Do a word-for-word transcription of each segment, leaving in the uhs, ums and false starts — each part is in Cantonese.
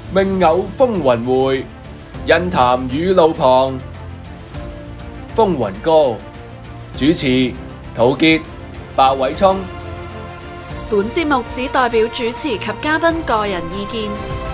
命偶風雲會，印談雨路旁。風雲歌，主持陶傑、白偉聰。 本節目只代表主持及嘉賓個人意見。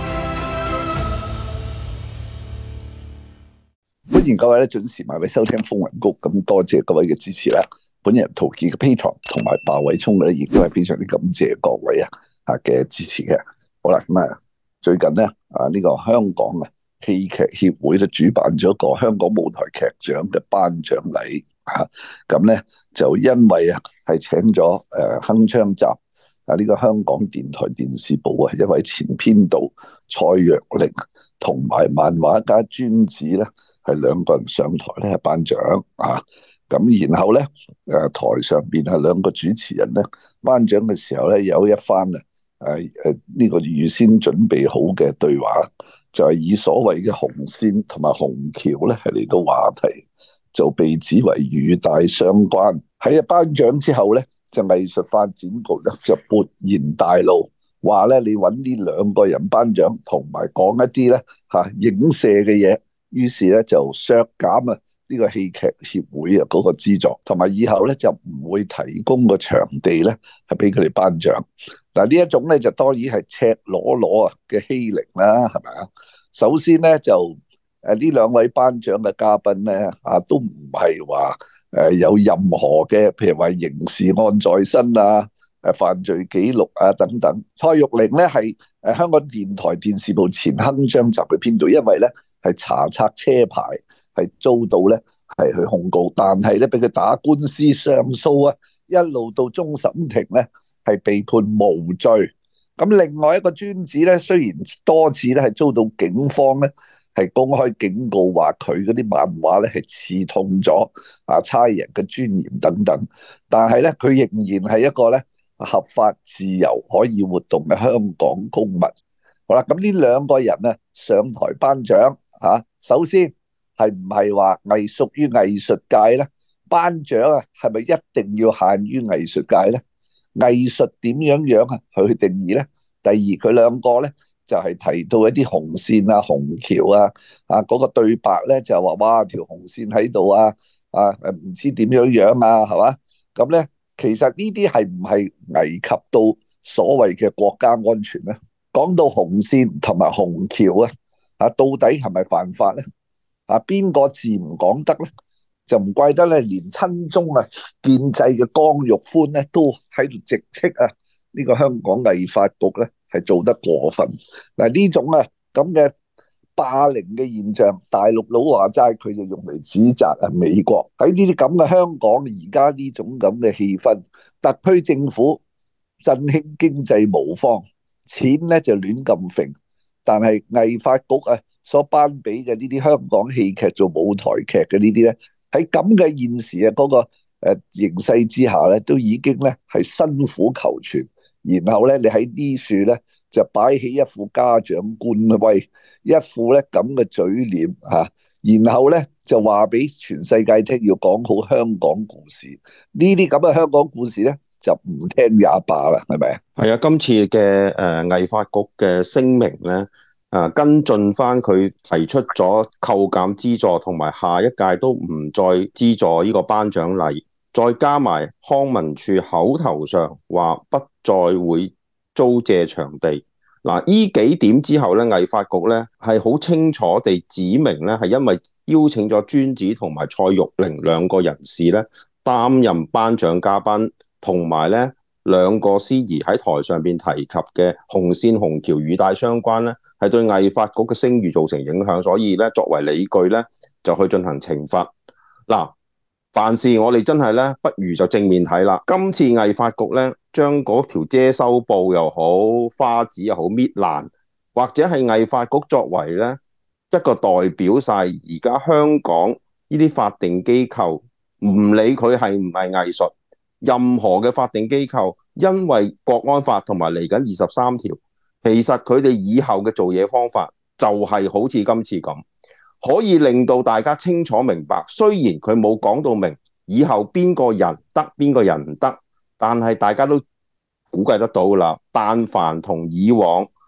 歡迎各位咧準時埋位收聽風雲谷，咁多謝各位嘅支持啦。本人陶傑嘅 Patreon 同埋白偉聰咧，亦都係非常之感謝各位啊啊嘅支持嘅。好啦，咁啊最近咧啊呢個香港啊戲劇協會咧主辦咗一個香港舞台劇獎嘅頒獎禮啊，咁咧就因為啊係請咗誒鏗鏘集啊呢個香港電台電視部啊一位前編導蔡若玲同埋漫畫家尊子咧係兩個人上台咧係頒獎啊。咁然後咧，誒台上邊係兩個主持人咧頒獎嘅時候咧有一番啊誒誒呢個預先準備好嘅對話，就係以所謂嘅紅線同埋紅橋咧係嚟到話題，就被指為語帶相關。喺頒獎之後咧，就藝術發展局咧就勃然大怒，話咧你揾呢兩個人頒獎，同埋講一啲咧嚇影射嘅嘢，於是咧就削減啊呢個戲劇協會啊嗰個資助，同埋以後咧就唔會提供個場地咧係俾佢哋頒獎。嗱呢一種咧就當然係赤裸裸啊嘅欺凌啦，係咪啊？首先咧就誒呢兩位頒獎嘅嘉賓咧啊都唔係話誒有任何嘅譬如話刑事案在身啊、誒犯罪記錄啊等等。蔡玉玲咧係誒香港電台電視部前鏗鏘集嘅編導，因為咧係查冊車牌。係遭到咧係去控告，但係咧俾佢打官司上訴啊，一路到終審庭咧係被判無罪。咁另外一個尊子咧，雖然多次咧係遭到警方咧係公開警告，話佢嗰啲漫畫咧係刺痛咗啊差人嘅尊嚴等等，但係咧佢仍然係一個咧合法自由可以活動嘅香港公民。好啦，咁呢兩個人啊上台頒獎嚇，首先。係唔係話藝屬於藝術界咧？頒獎啊，係咪一定要限於藝術界咧？藝術點樣樣啊？去定義咧？第二，佢兩個咧就係、是、提到一啲紅線啊、紅橋啊，啊嗰、那個對白咧就話哇條紅線喺度啊，啊誒唔知點樣樣啊，係嘛？咁咧其實呢啲係唔係危及到所謂嘅國家安全咧？講到紅線同埋紅橋啊，啊到底係咪犯法咧？啊，邊個字唔講得咧？就唔怪得咧，連親中啊建制嘅江玉歡咧都喺度直斥啊呢個香港藝發局咧係做得過分。嗱呢種啊咁嘅霸凌嘅現象，大陸佬話齋佢就用嚟指責啊美國。喺呢啲咁嘅香港而家呢種咁嘅氣氛，特區政府振興經濟無方，錢咧就亂咁揈，但係藝發局啊所頒俾嘅呢啲香港戲劇做舞台劇嘅呢啲咧，喺咁嘅現時嘅嗰個誒形勢之下咧，都已經咧係辛苦求全，然後咧你喺呢處咧就擺起一副家長官威，一副咧咁嘅嘴臉嚇，然後咧就話俾全世界聽要講好香港故事，呢啲咁嘅香港故事咧就唔聽也罷啦，係咪啊？ 係啊，今次嘅誒藝發局嘅聲明咧。啊，跟進翻佢提出咗扣減資助，同埋下一屆都唔再資助呢個頒獎禮，再加埋康文署口頭上話不再會租借場地。嗱、啊，呢幾點之後咧，藝發局咧係好清楚地指明咧，係因為邀請咗尊子同埋蔡玉玲兩個人士咧擔任頒獎嘉賓，同埋咧兩個司儀喺台上邊提及嘅紅線紅橋語帶相關咧。係對藝發局嘅聲譽造成影響，所以咧作為理據咧就去進行懲罰。嗱，凡事我哋真係咧，不如就正面睇啦。今次藝發局咧將嗰條遮羞布又好、花紙又好搣爛，或者係藝發局作為咧一個代表晒而家香港呢啲法定機構，唔理佢係唔係藝術，任何嘅法定機構，因為國安法同埋嚟緊二十三條。其實佢哋以後嘅做嘢方法就係好似今次咁，可以令到大家清楚明白。雖然佢冇講到明以後邊個人得邊個人唔得，但係大家都估計得到啦。但凡同以往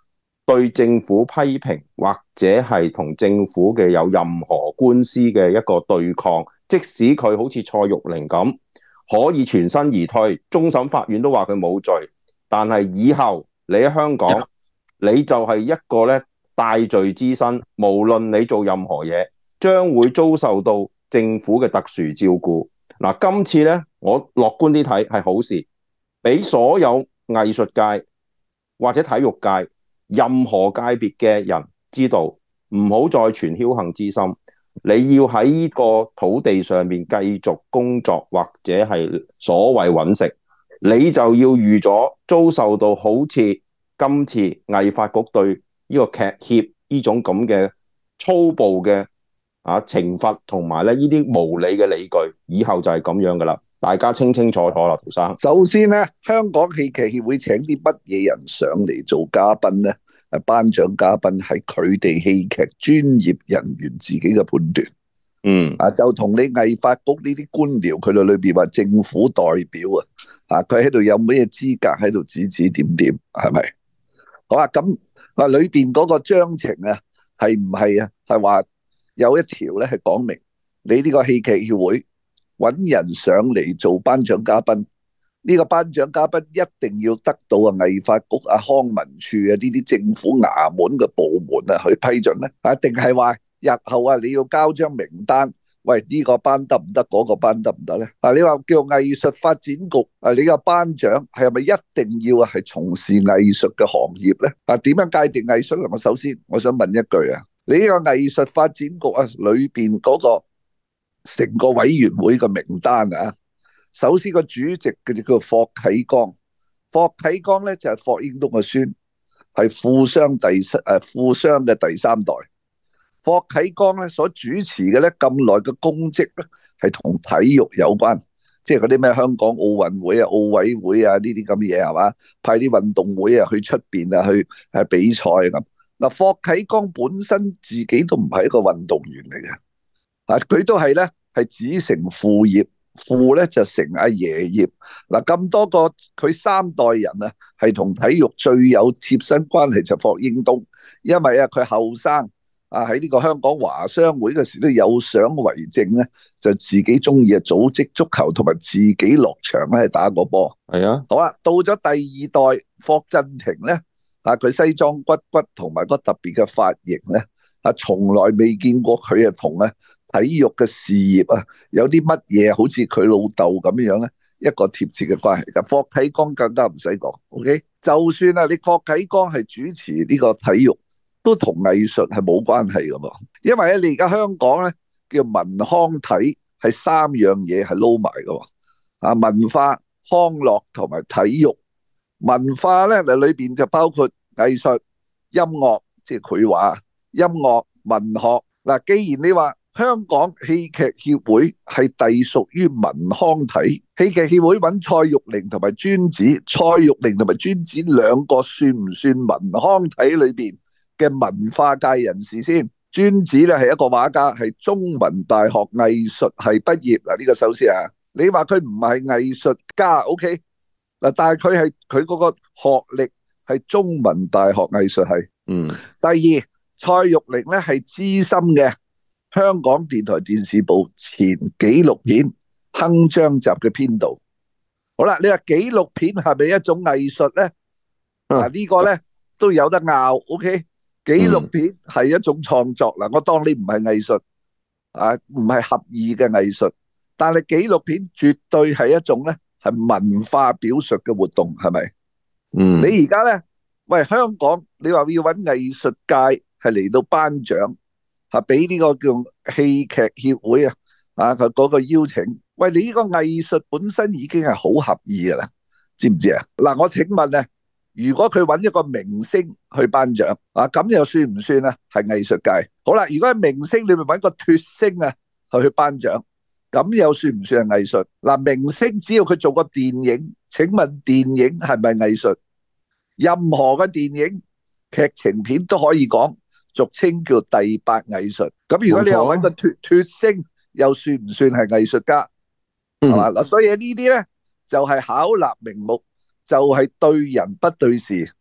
對政府批評或者係同政府嘅有任何官司嘅一個對抗，即使佢好似蔡玉玲咁可以全身而退，終審法院都話佢冇罪，但係以後你喺香港，你就係一個咧大罪之身，無論你做任何嘢，將會遭受到政府嘅特殊照顧。嗱，今次咧我樂觀啲睇係好事，俾所有藝術界或者體育界任何界別嘅人知道，唔好再存僥倖之心。你要喺呢個土地上面繼續工作或者係所謂揾食，你就要預咗遭受到好似今次藝發局對呢個劇協呢種咁嘅粗暴嘅啊懲罰，同埋咧呢啲無理嘅理據，以後就係咁樣噶啦，大家清清楚楚啦，陶生。 首先咧，香港戲劇協會請啲乜嘢人上嚟做嘉賓咧？誒，頒獎嘉賓係佢哋戲劇專業人員自己嘅判斷。 嗯， 啊，就同你藝發局呢啲官僚，佢哋裏邊話政府代表啊，啊，佢喺度有咩資格喺度指指點點，係咪？好啊，咁啊，裏邊嗰個章程啊，係唔係啊？係話有一條咧係講明，你呢個戲劇協會揾人上嚟做頒獎嘉賓。呢個頒獎嘉賓一定要得到啊藝發局啊康文署啊呢啲政府衙門嘅部門啊去批准咧，啊定係話日後啊你要交張名單，喂呢個班得唔得，嗰個班得唔得咧？啊你話叫藝術發展局啊，你個頒獎係咪一定要啊係從事藝術嘅行業咧？啊點樣界定藝術咧？我首先我想問一句啊，你呢個藝術發展局啊裏邊嗰個成個委員會嘅名單啊？首先個主席佢哋叫霍啟剛，霍啟剛咧就係霍英東嘅孫，係富商第誒富商嘅第三代。霍啟剛咧所主持嘅咧咁耐嘅公職咧係同體育有關，即係嗰啲咩香港奧運會啊、奧委會啊呢啲咁嘅嘢係嘛，派啲運動會啊去出邊啊去誒比賽咁。嗱，霍啟剛本身自己都唔係一個運動員嚟嘅，啊佢都係咧係子承父業。父咧就成阿爺業，嗱咁多個佢三代人啊，係同體育最有貼身關係就霍英東，因為啊佢後生啊喺呢個香港華商會嘅時都有相為證咧，就自己中意啊組織足球同埋自己落場咧打個波。 係啊， 好啦，到咗第二代霍震霆咧，啊佢西裝骨骨同埋個特別嘅髮型咧，啊從來未見過佢啊同咧。體育嘅事業啊，有啲乜嘢好似佢老豆咁樣咧，一個貼切嘅關係。就霍啟剛更加唔使講 ，OK？就算啊，你霍啟剛係主持呢個體育，都同藝術係冇關係噶噃。因為咧，你而家香港咧叫文康體係三樣嘢係撈埋噶。啊，文化、康樂同埋體育。文化咧，嗱裏邊就包括藝術、音樂，即係佢話音樂、文學。嗱，既然你話，香港戲劇協會係隸屬於文康體，戲劇協會揾蔡玉玲同埋尊子，蔡玉玲同埋尊子兩個算唔算文康體裏邊嘅文化界人士先？尊子咧係一個畫家，係中文大學藝術系畢業。嗱，呢個首先啊，你話佢唔係藝術家 ，OK？嗱，但係佢係佢嗰個學歷係中文大學藝術系。 嗯。 第二，蔡玉玲咧係資深嘅。香港電台電視部前紀錄片《鏗鏘集》嘅編導。好啦，你話紀錄片係咪一種藝術咧？啊，呢個咧都有得拗。OK，紀錄片係一種創作嗱，我當你唔係藝術啊，唔係合意嘅藝術，但係紀錄片絕對係一種咧係文化表述嘅活動，係咪？ 嗯。 你而家咧，喂，香港你話要搵藝術界係嚟到頒獎。係俾呢個叫戲劇協會啊，啊佢嗰個邀請，喂，你呢個藝術本身已經係好合意噶啦，知唔知啊？嗱，我請問咧，如果佢揾一個明星去頒獎啊，咁又算唔算啊？係藝術界？好啦，如果係明星，你咪揾個脫星啊去去頒獎，咁又算唔算係藝術？嗱，明星只要佢做個電影，請問電影係咪藝術？任何嘅電影劇情片都可以講。俗稱叫第八藝術，咁如果你又揾個脫脫星，又算唔算係藝術家？係嘛嗱？所以呢啲咧就係巧立名目，就係對人不對事，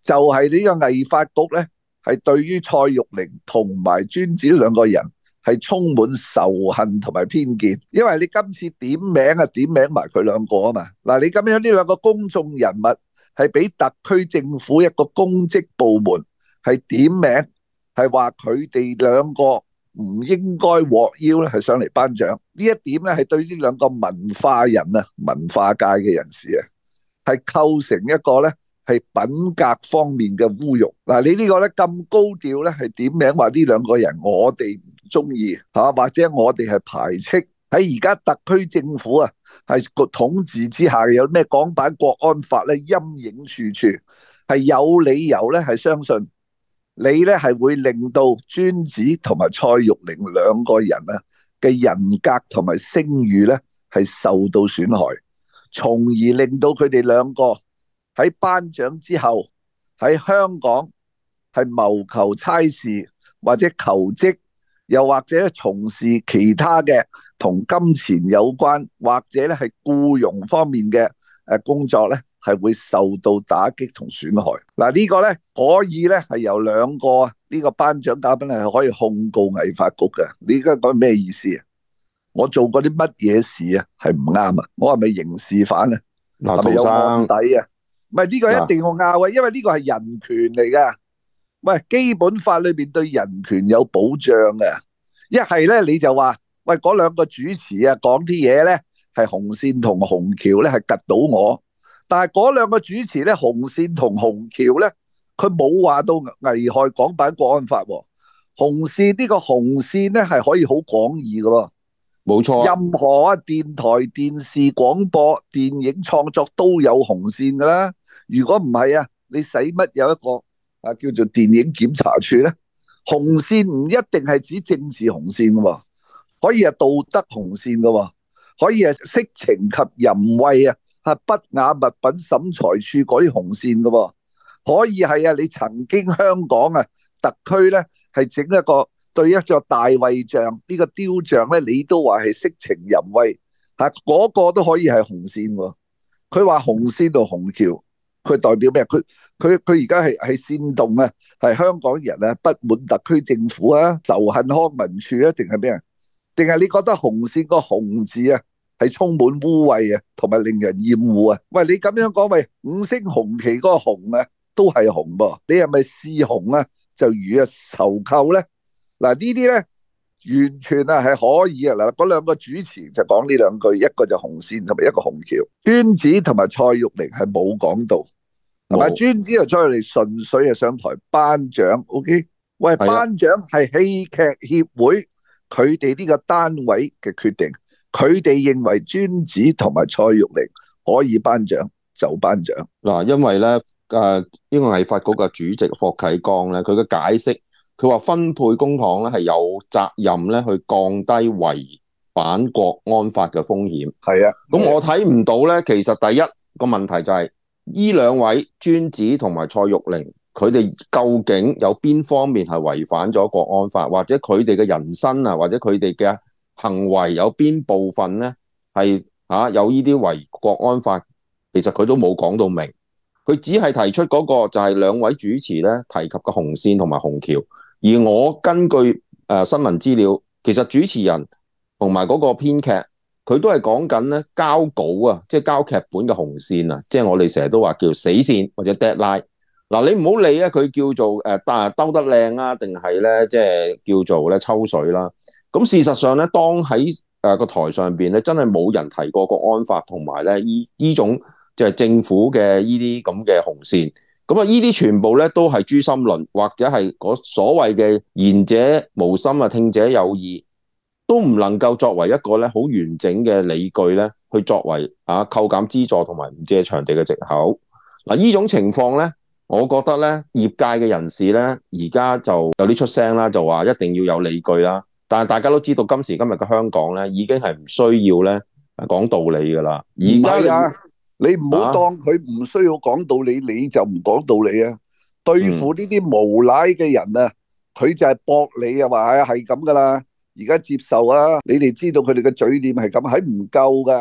就係呢個藝發局咧，係對於蔡玉玲同埋尊子兩個人係充滿仇恨同埋偏見，因為你今次點名啊，點名埋佢兩個啊嘛。嗱，你咁樣呢兩個公眾人物係俾特區政府一個公職部門係點名，係話佢哋兩個唔應該獲邀咧，係上嚟頒獎。呢一點咧係對呢兩個文化人啊、文化界嘅人士啊，係構成一個咧係品格方面嘅侮辱。嗱，你呢個咧咁高調咧係點名話呢兩個人我哋唔中意嚇，或者我哋係排斥。喺而家特區政府啊係個統治之下，有咩港版國安法咧陰影處處，係有理由咧係相信你咧係會令到尊子同埋蔡玉玲兩個人啊嘅人格同埋聲譽咧係受到損害，從而令到佢哋兩個喺頒獎之後喺香港係謀求差事或者求職，又或者從事其他嘅同金錢有關或者咧係僱傭方面嘅誒工作咧，係會受到打擊同損害。嗱，呢個咧可以咧係由兩個呢個頒獎嘉賓係可以控告藝發局嘅。你而家講咩意思啊？我做過啲乜嘢事啊？係唔啱啊？我係咪刑事犯啊？ 嗱， 係咪有案底啊？唔係，呢個一定要拗啊，因為呢個係人權嚟噶。喂，基本法裏邊對人權有保障嘅。一係咧你就話，喂，嗰兩個主持啊講啲嘢咧係紅線同紅橋咧係及到我，但係嗰兩個主持咧紅線同紅橋咧佢冇話到危害港版國安法喎。紅線呢個紅線咧係可以好廣義嘅喎， 冇錯。 任何啊電台、電視、廣播、電影創作都有紅線㗎啦。如果唔係啊，你使乜有一個啊叫做電影檢查處咧？紅線唔一定係指政治紅線㗎喎，可以係道德紅線㗎喎，可以係色情及淫穢啊，係不雅物品審裁處嗰啲紅線㗎喎，可以係啊你曾經香港啊特區咧係整一個對一座大衛像呢個雕像咧，你都話係色情淫穢嚇，嗰個都可以係紅線喎。佢話紅線到紅橋。佢代表咩？佢佢佢而家係係煽動啊，係香港人啊不滿特區政府啊，仇恨康文署啊，定係咩啊？定係你覺得紅線個紅字啊係充滿污穢啊，同埋令人厭惡啊？喂，你咁樣講，喂，五星紅旗嗰個紅啊都係紅噃，你係咪視紅啊就與啊仇寇咧？嗱，呢啲咧完全啊係可以啊。嗱，嗰兩個主持就講呢兩句，一個就紅線同埋一個紅橋。尊子同埋蔡玉玲係冇講到。係咪？尊子又出嚟純粹係上台頒獎 ，OK？喂，頒獎係戲劇協會佢哋呢個單位嘅決定，佢哋認為尊子同埋蔡玉玲可以頒獎就頒獎。 嗱，因為咧誒呢個藝發局嘅主席霍啟剛咧，佢嘅解釋，佢話分配公帑咧係有責任咧去降低違反國安法嘅風險。 係啊， 咁我睇唔到咧，其實第一個問題就係、是。呢兩位尊子同埋蔡玉玲，佢哋究竟有邊方面係違反咗國安法，或者佢哋嘅人生啊，或者佢哋嘅行為有邊部分咧係嚇有呢啲違國安法？其實佢都冇講到明，佢只係提出嗰個就係兩位主持咧提及嘅紅線同埋紅橋。而我根據誒、呃、新聞資料，其實主持人同埋嗰個編劇。佢都係講緊咧交稿啊，即係交劇本嘅紅線啊，即係我哋成日都話叫死線或者 deadline。嗱，你唔好理啊，佢叫做誒兜得靚啊，定係咧即係叫做咧抽水啦。咁事實上咧，當喺誒個台上邊咧，真係冇人提過國安法同埋咧依依種即係政府嘅依啲咁嘅紅線。咁啊，依啲全部咧都係誅心論，或者係嗰所謂嘅言者無心啊，聽者有意。都唔能夠作為一個咧好完整嘅理據咧，去作為啊扣減資助同埋唔借場地嘅藉口。嗱，呢種情況咧，我覺得咧業界嘅人士咧而家就有啲出聲啦，就話一定要有理據啦。但係大家都知道今時今日嘅香港咧，已經係唔需要咧講道理㗎啦。而家啊，你唔好當佢唔需要講道理，你就唔講道理啊！對付呢啲無賴嘅人啊，佢就係駁你啊，話係係咁㗎啦。而家接受啊！你哋知道佢哋嘅嘴臉係咁，係唔夠噶。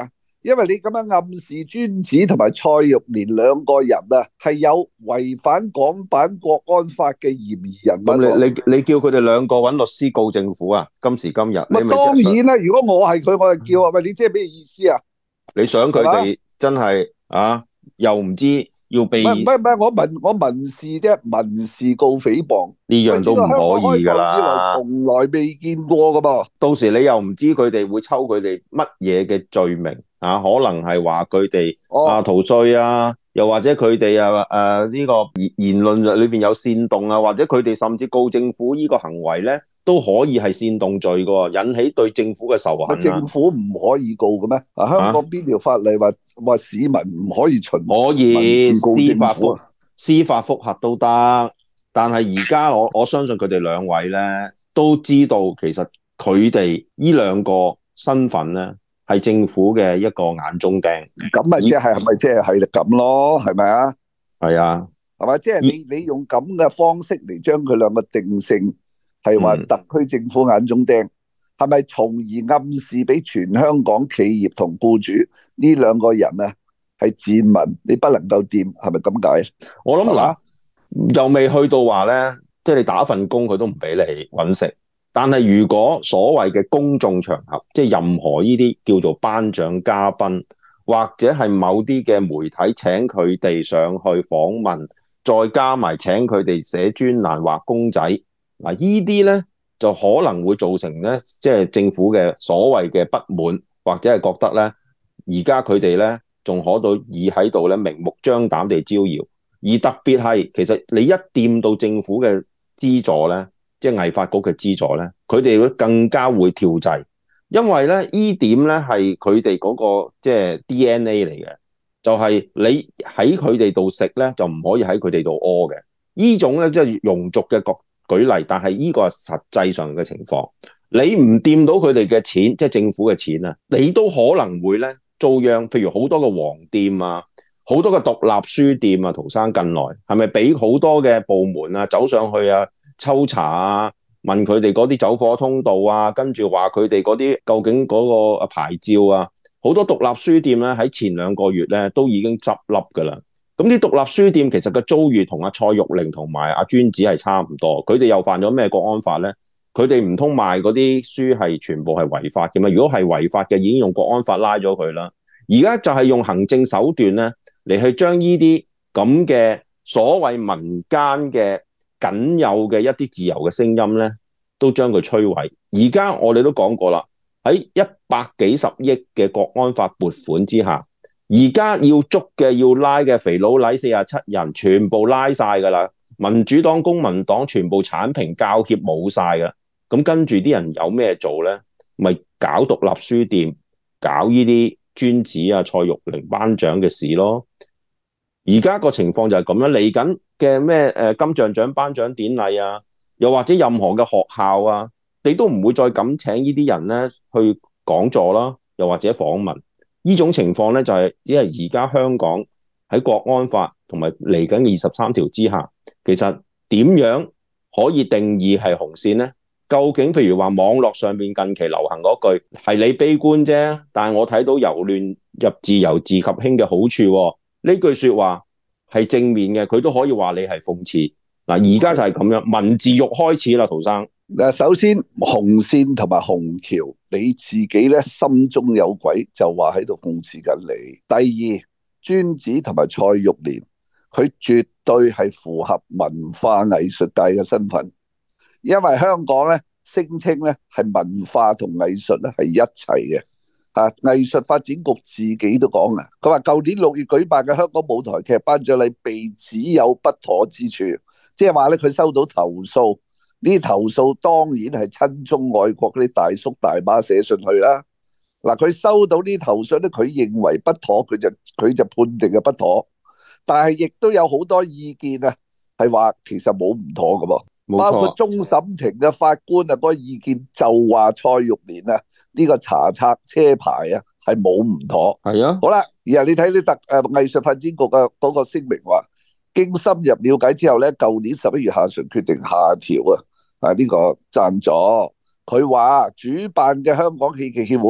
因為你咁樣暗示尊子同埋蔡玉蓮兩個人啊，係有違反港版國安法嘅嫌疑人物。 咁你你你叫佢哋兩個揾律師告政府啊？今時今日， 咪當然啦！如果我係佢，我就叫啊，喂，你即係咩意思啊？ 你想佢哋真係啊？又唔知要被？唔係唔係，我民我民事啫，民事告誹謗呢樣都唔可以㗎啦。 以來從來未見過㗎噃。 到時你又唔知佢哋會抽佢哋乜嘢嘅罪名啊？可能係話佢哋啊逃稅啊，又或者佢哋啊誒呢個言言論裏邊有煽動啊，或者佢哋甚至告政府呢個行為咧，都可以係煽動罪㗎，引起對政府嘅仇恨啊。 政府唔可以告嘅咩？啊，香港邊條法例話話、啊、市民唔可以循可以司法覆司法覆核都得，但係而家我我相信佢哋兩位咧都知道，其實佢哋呢兩個身份咧係政府嘅一個眼中釘。 咁咪即係係咪即係係咁咯？係咪啊？ 係啊， 係咪即係你你用咁嘅方式嚟將佢兩個定性？係話特區政府眼中釘，係咪從而暗示俾全香港企業同僱主呢兩個人啊係賤民，你不能夠掂，係咪咁解？ 我諗嗱，又未去到話咧，即係你打份工佢都唔俾你搵食。但係如果所謂嘅公眾場合，即係任何呢啲叫做頒獎嘉賓，或者係某啲嘅媒體請佢哋上去訪問，再加埋請佢哋寫專欄畫公仔。嗱，呢啲咧就可能會造成咧，即係政府嘅所謂嘅不滿，或者係覺得咧，而家佢哋咧仲可到以喺度咧明目張膽地招搖，而特別係其實你一掂到政府嘅資助咧，即係藝發局嘅資助咧，佢哋會更加會跳掣，因為咧呢點咧係佢哋嗰個即係 D N A 嚟嘅，就係你喺佢哋度食咧，就唔可以喺佢哋度屙嘅。呢種咧即係庸俗嘅角舉例，但係呢個係實際上嘅情況。你唔掂到佢哋嘅錢，即係政府嘅錢啊，你都可能會咧遭殃。譬如好多個黃店啊，好多個獨立書店啊，陶生近來係咪俾好多嘅部門啊走上去啊抽查啊，問佢哋嗰啲走火通道啊，跟住話佢哋嗰啲究竟嗰個牌照啊，好多獨立書店咧喺前兩個月咧都已經執笠㗎啦。咁啲獨立書店其實嘅遭遇同阿蔡玉玲同埋阿尊子係差唔多，佢哋又犯咗咩國安法咧？佢哋唔通賣嗰啲書係全部係違法嘅咩？如果係違法嘅，已經用國安法拉咗佢啦。而家就係用行政手段咧嚟去將呢啲咁嘅所謂民間嘅僅有嘅一啲自由嘅聲音咧，都將佢摧毀。而家我哋都講過啦，喺一百幾十億嘅國安法撥款之下，而家要捉嘅要拉嘅肥佬黎四十七人全部拉晒噶啦，民主黨、公民黨全部剷平教協冇晒噶，咁跟住啲人有咩做咧？咪搞獨立書店，搞呢啲尊子啊、蔡玉玲頒獎嘅事咯。而家個情況就係咁樣，嚟緊嘅咩誒金像獎頒獎典禮啊，又或者任何嘅學校啊，你都唔會再敢請呢啲人咧去講座啦，又或者訪問。呢種情況咧就係只係而家香港喺國安法同埋嚟緊二十三條之下，其實點樣可以定義係紅線咧？究竟譬如話網絡上面近期流行嗰句係你悲觀啫，但係我睇到由亂入治由治及興嘅好處喎，呢句說話係正面嘅，佢都可以話你係諷刺。嗱，而家就係咁樣，文字獄開始啦，陶生。 嗱，首先紅線同埋紅橋，你自己咧心中有鬼，就話喺度諷刺緊你。第二，尊子同埋蔡玉蓮，佢絕對係符合文化藝術界嘅身份，因為香港咧聲稱咧係文化同藝術咧係一齊嘅。啊，藝術發展局自己都講啊，佢話舊年六月舉辦嘅香港舞台劇頒獎禮被指有不妥之處，即係話咧佢收到投訴。呢啲投訴當然係親中愛國嗰啲大叔大媽寫信去啦。嗱，佢收到呢啲投訴咧，佢認為不妥，佢就佢就判定嘅不妥。但係亦都有好多意見啊，係話其實冇唔妥嘅噃，包括終審庭嘅法官啊，嗰個意見就話蔡玉蓮啊呢個查冊車牌啊係冇唔妥。 係啊， 好啦，然後你睇呢特誒藝術發展局嘅嗰個聲明話，經深入了解之後咧，舊年十一月下旬決定下調啊，啊呢個贊助。佢話主辦嘅香港戲劇協會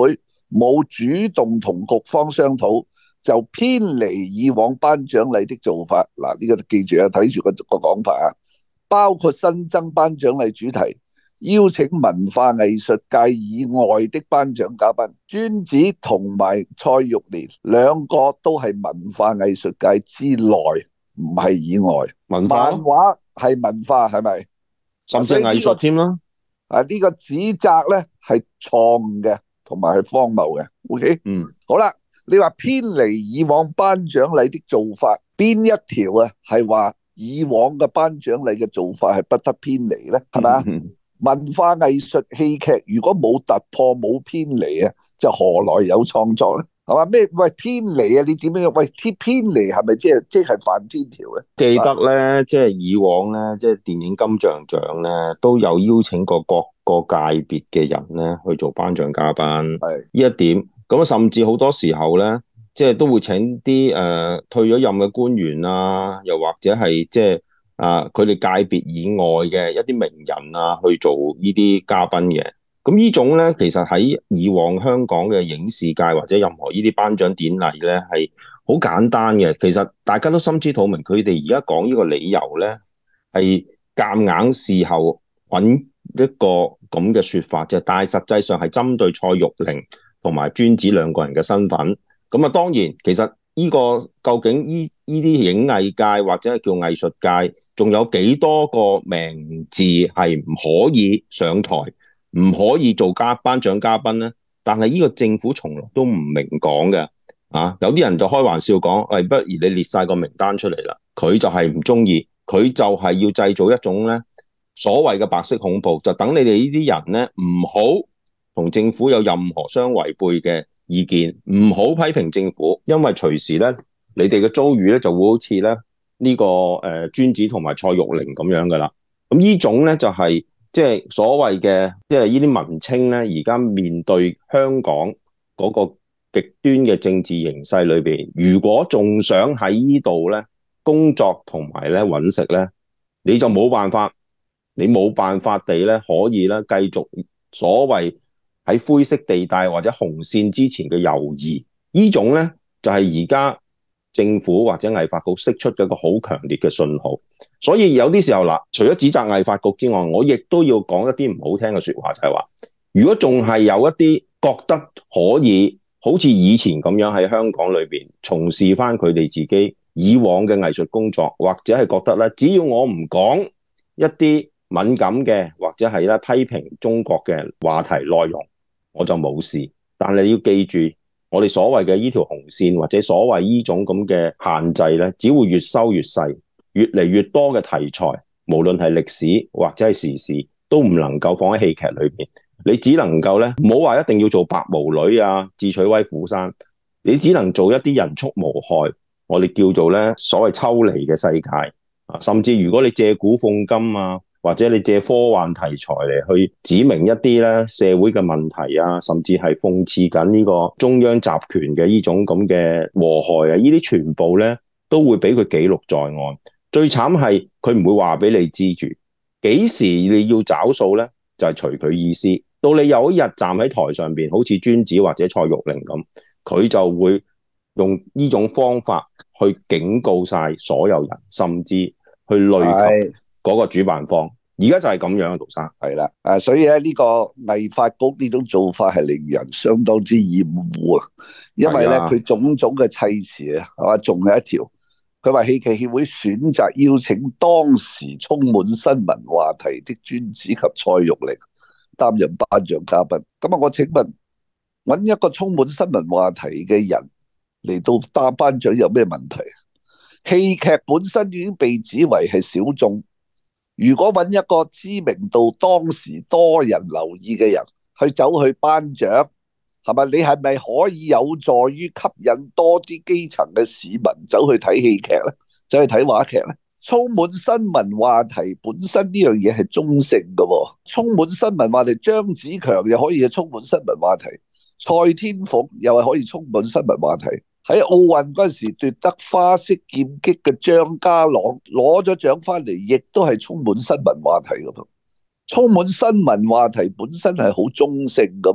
冇主動同局方商討，就偏離以往頒獎禮的做法。嗱，呢個記住啊，睇住個個講法啊，包括新增頒獎禮主題，邀請文化藝術界以外的頒獎嘉賓。尊子同埋蔡玉蓮兩個都係文化藝術界之內，唔係以外。 文化漫畫係文化係咪？ 甚至藝術添啦。 啊，呢個指責咧係錯誤嘅，同埋係荒謬嘅。OK， 嗯， 好啦，你話偏離以往頒獎禮的做法，邊一條啊係話以往嘅頒獎禮嘅做法係不得偏離咧？係咪啊？ 嗯文化藝術戲劇如果冇突破冇偏離啊，就何來有創作咧？係嘛？咩喂偏離啊？你點樣喂偏偏離係咪即係即係犯天條咧？ 記得咧，即係以往咧，即係電影金像獎咧，都有邀請過各個界別嘅人咧去做頒獎嘉賓。係呢一點，咁甚至好多時候咧，即係都會請啲誒、呃、退咗任嘅官員啊，又或者係即係啊佢哋界別以外嘅一啲名人啊去做呢啲嘉賓嘅。咁呢種咧，其實喺以往香港嘅影視界或者任何呢啲頒獎典禮咧，係好簡單嘅。其實大家都心知肚明，佢哋而家講呢個理由咧，係夾硬事後揾一個咁嘅説法啫。但係實際上係針對蔡玉玲同埋尊子兩個人嘅身份。咁啊，當然其實呢個究竟呢呢啲影藝界或者係叫藝術界，仲有幾多個名字係唔可以上台？唔可以做嘉頒獎嘉賓咧，但係呢個政府從來都唔明講嘅。啊，有啲人就開玩笑講，喂、哎，不如你列晒個名單出嚟啦。佢就係唔中意，佢就係要製造一種咧所謂嘅白色恐怖，就等你哋呢啲人咧唔好同政府有任何相違背嘅意見，唔好批評政府，因為隨時咧你哋嘅遭遇咧就會好似咧呢、這個誒尊子同埋蔡玉玲咁樣噶啦。咁呢種咧就係、是。即係所謂嘅，即係呢啲文青咧，而家面對香港嗰個極端嘅政治形勢裏邊，如果仲想喺呢度咧工作同埋咧揾食咧，你就冇辦法，你冇辦法地咧可以咧繼續所謂喺灰色地帶或者紅線之前嘅猶豫，呢種咧就係而家政府或者藝發局釋出咗一個好強烈嘅信號。所以有啲時候嗱，除咗指責藝發局之外，我亦都要講一啲唔好聽嘅説話，就係話，如果仲係有一啲覺得可以好似以前咁樣喺香港裏邊從事翻佢哋自己以往嘅藝術工作，或者係覺得咧，只要我唔講一啲敏感嘅或者係咧批評中國嘅話題內容，我就冇事。但係你要記住，我哋所謂嘅呢條紅線或者所謂呢種咁嘅限制咧，只會越收越細。越嚟越多嘅題材，無論係歷史或者係時事，都唔能夠放喺戲劇裏邊。你只能夠咧，唔好話一定要做白毛女啊、智取威虎山，你只能做一啲人畜無害，我哋叫做咧所謂抽離嘅世界啊。甚至如果你借古諷今啊，或者你借科幻題材嚟去指明一啲咧社會嘅問題啊，甚至係諷刺緊呢個中央集權嘅呢種咁嘅禍害啊，呢啲全部咧都會俾佢記錄在案。最慘係佢唔會話俾你知住幾時你要找數咧，就係隨佢意思。到你有一日站喺台上邊，好似尊子或者蔡玉玲咁，佢就會用呢種方法去警告晒所有人，甚至去累及嗰個主辦方。而家就係咁樣啊，杜生。 係啦，啊，所以咧呢個藝發局呢種做法係令人相當之厭惡啊，因為咧佢種種嘅砌詞啊，係嘛，仲有一條。佢話戲劇協會選擇邀請當時充滿新聞話題的尊子及蔡玉玲擔任頒獎嘉賓。咁啊，我請問，揾一個充滿新聞話題嘅人嚟到擔頒獎有咩問題？戲劇本身已經被指為係小眾，如果揾一個知名度當時多人留意嘅人去走去頒獎，係咪？你係咪可以有助於吸引多啲基層嘅市民走去睇戲劇咧？走去睇話劇咧？充滿新聞話題本身呢樣嘢係中性嘅喎，充滿新聞話題，張子強又可以係充滿新聞話題，蔡天鳳又係可以充滿新聞話題。喺奧運嗰陣時奪得花式劍擊嘅張家朗攞咗獎翻嚟，亦都係充滿新聞話題嘅噃。充滿新聞話題本身係好中性嘅噃。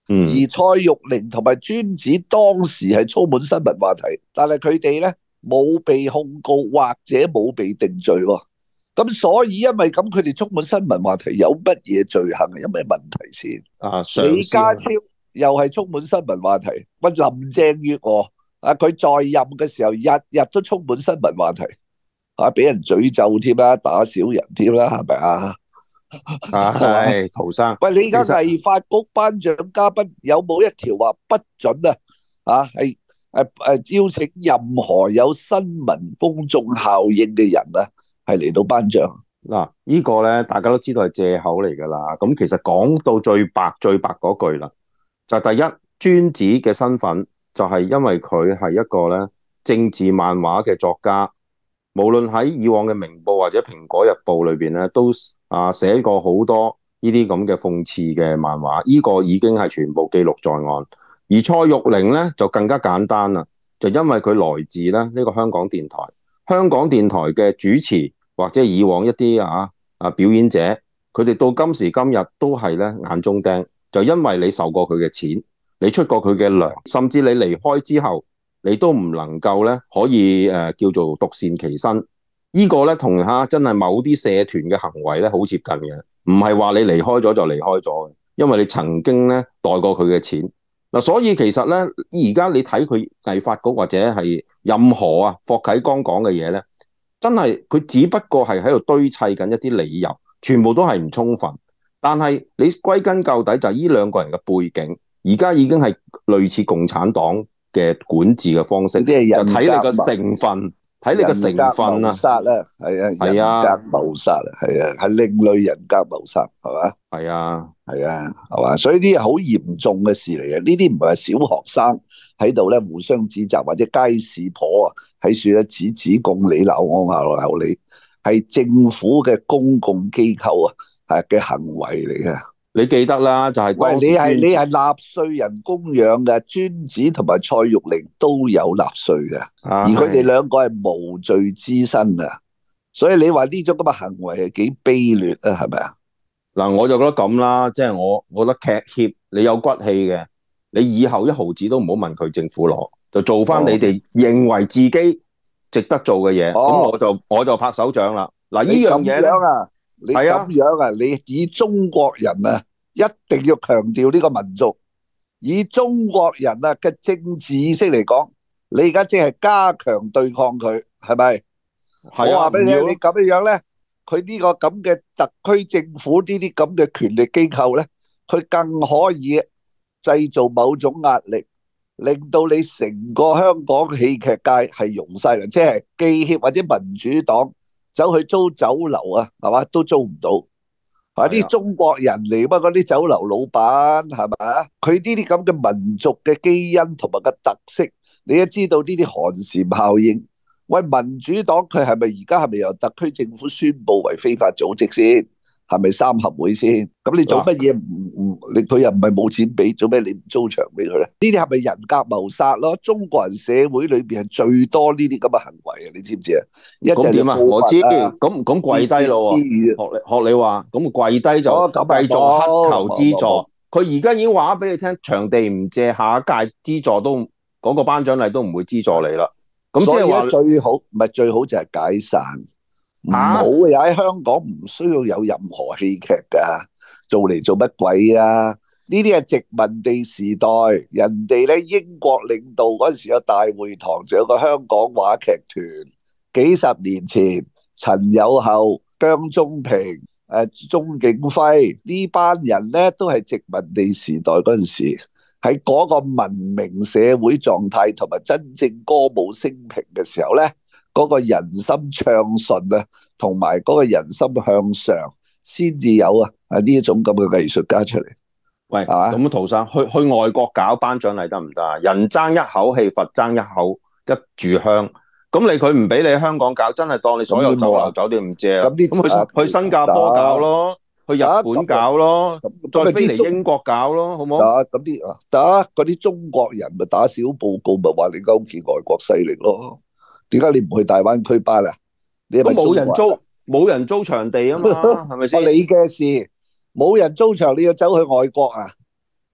嗯、而蔡玉玲同埋尊子當時係充滿新聞話題，但係佢哋咧冇被控告或者冇被定罪喎。咁所以因為咁，佢哋充滿新聞話題，有乜嘢罪行啊？有咩問題先？ 啊， 李家超又係充滿新聞話題，喂，林鄭月娥啊，佢在任嘅時候日日都充滿新聞話題，啊，俾人詛咒添啦，打小人添啦，係咪啊？ 係陶生， 喂，你而家藝發局頒獎嘉賓有冇一條話不准啊？啊，係誒誒邀請任何有新聞公眾效應嘅人啊，係嚟到頒獎。 嗱，呢個咧大家都知道係借口嚟噶啦。咁其實講到最白最白嗰句啦，就係第一，尊子嘅身份就係因為佢係一個咧政治漫畫嘅作家，無論喺以往嘅明報或者蘋果日報裏邊咧，都啊寫過好多呢啲咁嘅諷刺嘅漫畫，呢個已經係全部記錄在案。而蔡玉玲咧就更加簡單啦，就因為佢來自咧呢個香港電台，香港電台嘅主持或者以往一啲啊啊表演者，佢哋到今時今日都係咧眼中釘，就因為你受過佢嘅錢，你出過佢嘅糧，甚至你離開之後，你都唔能夠咧可以誒、呃、叫做獨善其身。呢、這個咧同嚇真係某啲社團嘅行為咧好接近嘅，唔係話你離開咗就離開咗嘅，因為你曾經咧代過佢嘅錢。嗱，所以其實咧而家你睇佢藝發局或者係任何啊霍啟剛講嘅嘢咧，真係佢只不過係喺度堆砌緊一啲理由，全部都係唔充分。但係你歸根究底就係呢兩個人嘅背景，而家已經係類似共產黨嘅管治嘅方式，就睇你個成分，睇你個成分啊， 殺啦，係啊， 係啊， 人格謀殺啊，係啊，係另類人格謀殺，係嘛？ 係啊， 係啊，係嘛？所以呢啲係好嚴重嘅事嚟嘅，呢啲唔係小學生喺度咧互相指責，或者街市婆啊喺處咧指指共你鬧我鬧鬧你，係政府嘅公共機構啊係嘅行為嚟嘅。 你記得啦，就係、是、 喂，你係你係納稅人供養嘅，尊子同埋蔡玉玲都有納稅嘅，啊、而佢哋兩個係無罪之身啊，所以你話呢種咁嘅行為係幾卑劣啊？係咪啊？ 嗱，我就覺得咁啦，即、就、係、是、我，我覺得劇協你有骨氣嘅，你以後一毫子都唔好問佢政府攞，就做翻你哋認為自己值得做嘅嘢，咁、哦、我就我就拍手掌啦。嗱，呢樣嘢咧。 你咁樣啊？你以中國人啊，一定要強調呢個民族。以中國人啊嘅政治意識嚟講，你而家即係加強對抗佢，係咪？係啊。我話俾你聽，你咁樣咧，佢呢個咁嘅特區政府呢啲咁嘅權力機構咧，佢更可以製造某種壓力，令到你成個香港戲劇界係融晒啦，即係記協或者民主黨。走去租酒樓啊，係嘛，都租唔到，係啲中國人嚟，乜嗰啲酒樓老闆係咪？佢呢啲咁嘅民族嘅基因同埋個特色，你都知道呢啲寒蟬效應。喂，民主黨佢係咪而家係咪由特區政府宣布為非法組織先？係咪三合會先？咁你做乜嘢唔唔？你佢又唔係冇錢俾，做咩你唔租場俾佢咧？呢啲係咪人格謀殺咯？中國人社會裏邊係最多呢啲咁嘅行為啊！你知唔知啊？ 咁點啊？我知，咁咁跪低咯喎！學你學你話，咁跪低就繼續乞求資助。佢而家已經話俾你聽，場地唔借，下一屆資助都嗰個頒獎禮都唔會資助你啦。咁即係話最好，唔係最好就係解散。唔好嘅，喺香港唔需要有任何戲劇噶，做嚟做乜鬼啊？呢啲係殖民地時代，人哋咧英國領導嗰陣時有大會堂，仲有個香港話劇團。幾十年前，陳友後、姜中平、誒鍾景輝呢班人咧，都係殖民地時代嗰陣時，喺嗰個文明社會狀態同埋真正歌舞升平嘅時候咧。嗰個人心暢順啊，同埋嗰個人心向上，先至有啊啊呢一種咁嘅藝術家出嚟。 喂，咁陶生去去外國搞頒獎禮得唔得啊？人爭一口氣，佛爭一口一炷香。咁你佢唔俾你香港搞，真係當你所有酒樓酒店唔借。咁咁去去新加坡搞咯，去日本搞咯，再飛嚟英國搞咯，好冇？ 得咁啲啊，得嗰啲中國人咪打小報告，咪話你勾結外國勢力咯。點解你唔去大灣區辦啊？你係咪冇人租，冇人租場地啊嘛，係咪先？ 你嘅事，冇人租場，你要走去外國啊？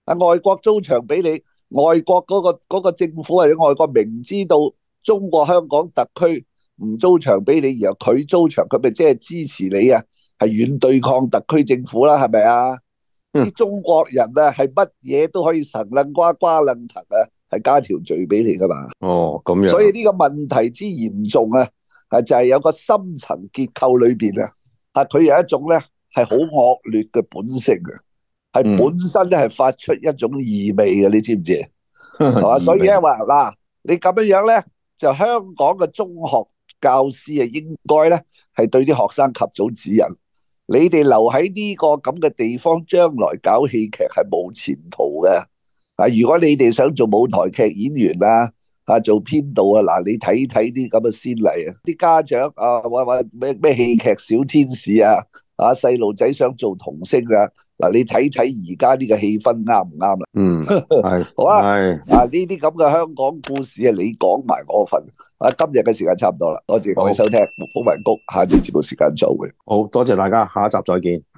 啊外國租場俾你，外國嗰、嗰個嗰個政府或者外國明知道中國香港特區唔租場俾你，然後佢租場，佢咪即係支持你啊？係軟對抗特區政府啦，係咪啊？啲、嗯、中國人啊，係乜嘢都可以神撚瓜瓜撚藤啊，係加條罪俾你噶嘛？ 哦，咁樣。 所以呢個問題之嚴重啊，係就係有個深層結構裏邊啊，啊佢有一種咧係好惡劣嘅本性嘅，係本身咧係發出一種異味嘅，你知唔知？係嘛？所以咧話嗱，你咁樣樣咧，就香港嘅中學教師啊，應該咧係對啲學生及早指引。你哋留喺呢個咁嘅地方，將來搞戲劇係冇前途嘅。啊，如果你哋想做舞台劇演員啊，啊做編導啊，嗱你睇睇啲咁嘅先例啊，啲家長啊話話咩咩戲劇小天使啊，啊細路仔想做童星啊，嗱你睇睇而家呢個氣氛啱唔啱啊？ 嗯，係好啊， 係啊呢啲咁嘅香港故事啊，你講埋我份。啊，今日嘅時間差唔多啦，多謝各位收聽《風雲谷》，下次節目時間再會。 好多謝大家，下一集再見。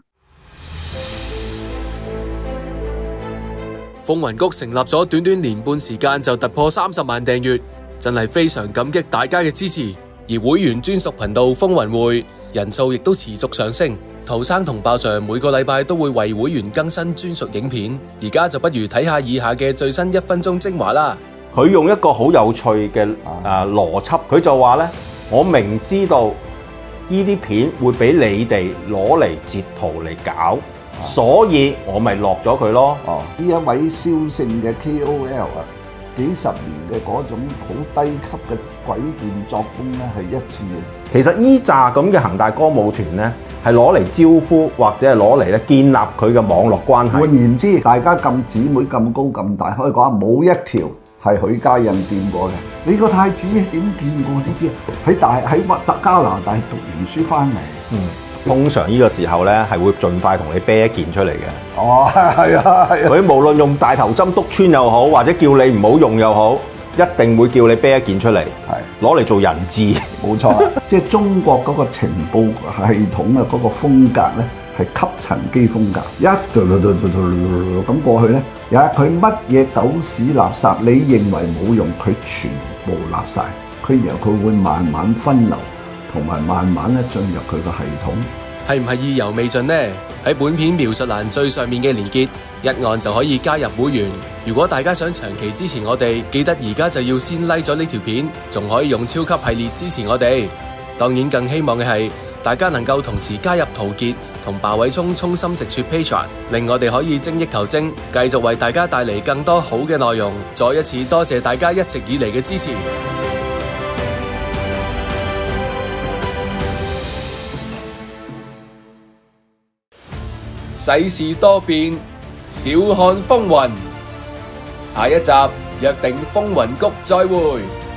風雲谷成立咗短短年半時間就突破三十萬訂閱，真係非常感激大家嘅支持。而會員專屬頻道風雲會人數亦都持續上升，陶生同爆上每個禮拜都會為會員更新專屬影片，而家就不如睇下以下嘅最新一分鐘精華啦。 佢用一個好有趣嘅誒邏輯，佢就話咧：我明知道呢啲片會俾你哋攞嚟截圖嚟搞，啊、所以我咪落咗佢咯。 哦，呢一位蕭姓嘅 K O L 啊，幾十年嘅嗰種好低級嘅詭辯作風咧係一致嘅。 其實呢扎咁嘅恒大歌舞團咧，係攞嚟招呼或者係攞嚟咧建立佢嘅網絡關係。 換言之，大家咁姊妹咁高咁大，可以講冇一條係許家印掂過嘅。你個太子點見過呢啲啊？喺大喺乜特加拿大讀完書翻嚟。嗯， 通常呢個時候咧係會盡快同你啤一件出嚟嘅。 哦，係啊，係啊。 佢無論用大頭針篤穿又好，或者叫你唔好用又好，一定會叫你啤一件出嚟，係攞嚟做人質。冇錯，即係中國嗰個情報系統啊，嗰個風格咧。係吸塵機風格，一嘟嘟嘟嘟嘟咁過去咧，有佢乜嘢狗屎垃圾，你認為冇用，佢全部立晒。佢然後佢會慢慢分流，同埋慢慢咧進入佢個系統。 係唔係意猶未盡呢？喺本片描述欄最上面嘅連結，一按就可以加入會員。如果大家想長期支持我哋，記得而家就要先 like 咗呢條片，仲可以用超級系列支持我哋。當然更希望嘅係大家能夠同時加入陶傑同鮑偉聰衷心直說 Patreon， 令我哋可以精益求精，繼續為大家帶嚟更多好嘅內容。再一次多謝大家一直以嚟嘅支持。世事多變，笑看風雲。下一集約定風雲谷再會。